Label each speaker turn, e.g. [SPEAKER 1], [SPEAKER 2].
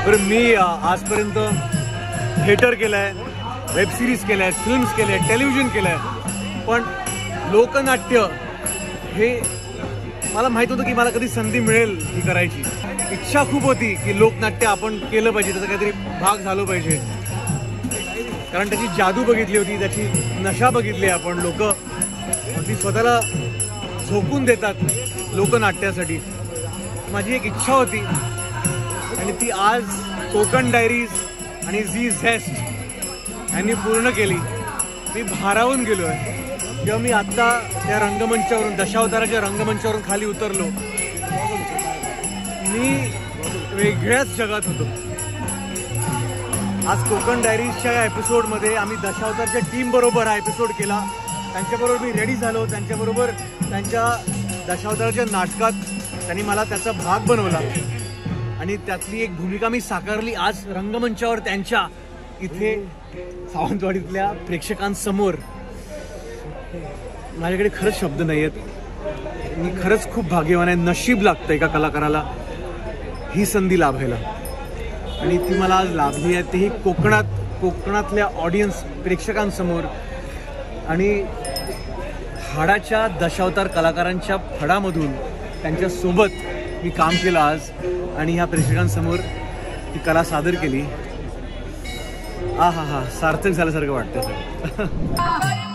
[SPEAKER 1] बरं मी आजपर्यंत थिएटर केलं आहे, वेब सिरीज केल्या आहेत, फिल्म्स केल्या आहेत, टेलिव्हिजन केलं आहे, पण लोकनाट्य हे मला माहीत होतं की मला कधी संधी मिळेल ही करायची. इच्छा खूप होती की लोकनाट्य आपण केलं पाहिजे, त्याचा काहीतरी भाग झालो पाहिजे, कारण त्याची जादू बघितली होती, त्याची नशा बघितली. आपण लोक अगदी स्वतःला झोकून देतात लोकनाट्यासाठी. माझी एक इच्छा होती आणि ती आज कोकण डायरीज आणि झी झेस्ट यांनी पूर्ण केली. मी भारावून गेलो आहे. जेव्हा मी आत्ता त्या रंगमंचावरून, दशावताराच्या रंगमंचावरून खाली उतरलो, मी वेगळ्याच जगात होतो. आज कोकण डायरीजच्या या एपिसोडमध्ये आम्ही दशावतारच्या टीमबरोबर हा एपिसोड केला. त्यांच्याबरोबर मी रेडी झालो, त्यांच्याबरोबर त्यांच्या दशावताराच्या नाटकात त्यांनी मला त्याचा भाग बनवला आणि त्यातली एक भूमिका मी साकारली आज रंगमंचावर त्यांच्या इथे सावंतवाडीतल्या प्रेक्षकांसमोर. माझ्याकडे खरंच शब्द नाही आहेत. मी खरंच खूप भाग्यवान आहे. नशीब लागतं एका कलाकाराला ही संधी लाभायला, आणि ती मला आज लाभली आहे. तेही कोकणातल्या ऑडियन्स प्रेक्षकांसमोर आणि हाडाच्या दशावतार कलाकारांच्या फडामधून त्यांच्यासोबत मी काम केलं आज आणि ह्या प्रेक्षकांसमोर ती कला सादर केली. हा सार्थक झाल्यासारखं वाटतं.